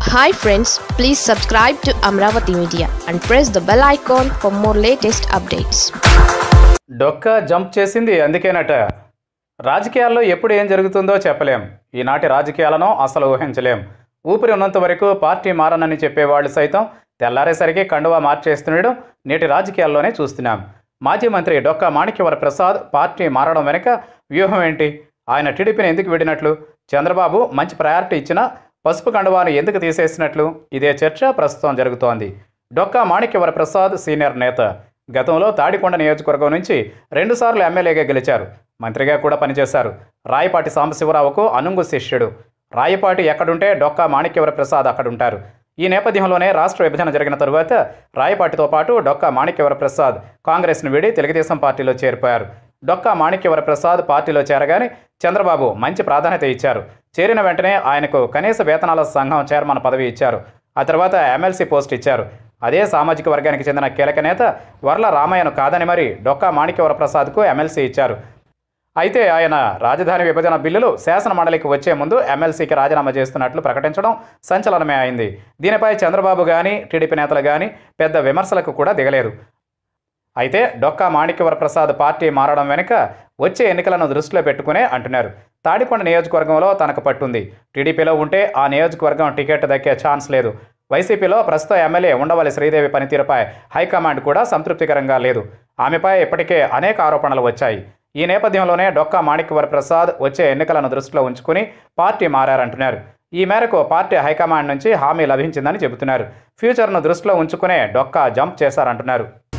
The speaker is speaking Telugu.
Hi friends, please subscribe to Amravati Media and press the bell icon for more latest updates. Dokka jump చేసింది అందుకేనట. రాజకీయాల్లో ఎప్పుడు ఏం జరుగుతుందో చెప్పలేం. ఈనాటి రాజకీయాలను అసలు ఊహించలేం. ఊపిరి ఉన్నంత వరకు పార్టీ మారనని చెప్పేవాళ్ళు సైతం తెల్లారేసరికి కండువా మార్చేస్తుండడం నేటి రాజకీయాల్లోనే చూస్తున్నాం. మాజీ మంత్రి డొక్కా మాణిక్యవర ప్రసాద్ పార్టీ మారడం వెనుక వ్యూహం ఏంటి? ఆయన టీడీపీని ఎందుకు విడినట్లు? చంద్రబాబు మంచి ప్రయారిటీ ఇచ్చినా పసుపు కండువాను ఎందుకు తీసేసినట్లు? ఇదే చర్చ ప్రస్తుతం జరుగుతోంది. డొక్కా మాణిక్యవర ప్రసాద్ సీనియర్ నేత. గతంలో తాడికొండ నియోజకవర్గం నుంచి 2 సార్లు ఎమ్మెల్యేగా గెలిచారు. మంత్రిగా కూడా పనిచేశారు. రాయపాటి సాంబశివరావుకు అనుంగు శిష్యుడు. రాయపాటి ఎక్కడుంటే డొక్కా మాణిక్యవర ప్రసాద్ అక్కడుంటారు. ఈ నేపథ్యంలోనే రాష్ట్ర విభజన జరిగిన తరువాత రాయపాటితో పాటు డొక్కా మాణిక్యవర ప్రసాద్ కాంగ్రెస్ను వీడి తెలుగుదేశం పార్టీలో చేరిపోయారు. డొక్కా మాణిక్యవర ప్రసాద్ పార్టీలో చేరగానే చంద్రబాబు మంచి ప్రాధాన్యత ఇచ్చారు. చేరిన వెంటనే ఆయనకు కనీస వేతనాల సంఘం చైర్మన్ పదవి ఇచ్చారు. ఆ తర్వాత ఎమ్మెల్సీ పోస్ట్ ఇచ్చారు. అదే సామాజిక వర్గానికి చెందిన కీలక నేత వర్ల రామయ్యను కాదని మరి డొక్కా మాణిక్యవర ప్రసాద్కు ఎమ్మెల్సీ ఇచ్చారు. అయితే ఆయన రాజధాని విభజన బిల్లులు శాసన మండలికి వచ్చే ముందు ఎమ్మెల్సీకి రాజీనామా చేస్తున్నట్లు ప్రకటించడం సంచలనమే అయింది. దీనిపై చంద్రబాబు కానీ టీడీపీ నేతలు కానీ పెద్ద విమర్శలకు కూడా దిగలేదు. అయితే డొక్కా మాణిక్యవర ప్రసాద్ పార్టీ మారడం వెనుక వచ్చే ఎన్నికలను దృష్టిలో పెట్టుకునే అంటున్నారు. తాడికొండ నియోజకవర్గంలో తనకు పట్టుంది. టీడీపీలో ఉంటే ఆ నియోజకవర్గం టికెట్ దక్కే ఛాన్స్ లేదు. వైసీపీలో ప్రస్తుత ఎమ్మెల్యే ఉండవల్లి శ్రీదేవి పనితీరుపై హైకమాండ్ కూడా సంతృప్తికరంగా లేదు. ఆమెపై ఇప్పటికే అనేక ఆరోపణలు వచ్చాయి. ఈ నేపథ్యంలోనే డొక్కా మాణిక్యవర ప్రసాద్ వచ్చే ఎన్నికలను దృష్టిలో ఉంచుకుని పార్టీ మారారంటున్నారు. ఈ మేరకు పార్టీ హైకమాండ్ నుంచి హామీ లభించిందని చెబుతున్నారు. ఫ్యూచర్ను దృష్టిలో ఉంచుకునే డొక్కా జంప్ చేశారంటున్నారు.